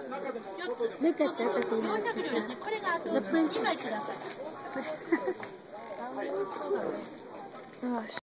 Look at that. 400両ですね。これがあと2枚ください。 Gosh.